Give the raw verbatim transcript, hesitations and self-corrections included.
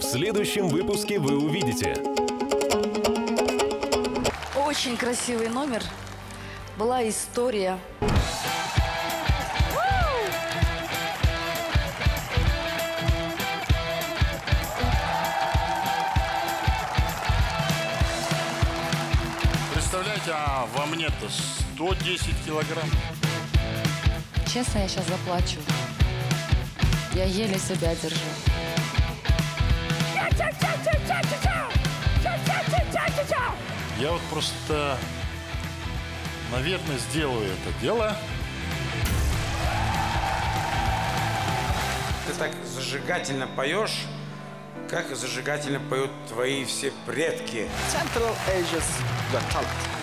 следующем выпуске вы увидите. Очень красивый номер. Была история. Представляете, а во мне-то сто десять килограмм. Честно, я сейчас заплачу. Я еле себя держу. Я вот просто, наверное, сделаю это дело. Ты так зажигательно поешь, как зажигательно поют твои все предки. Central Asia's Got Talent.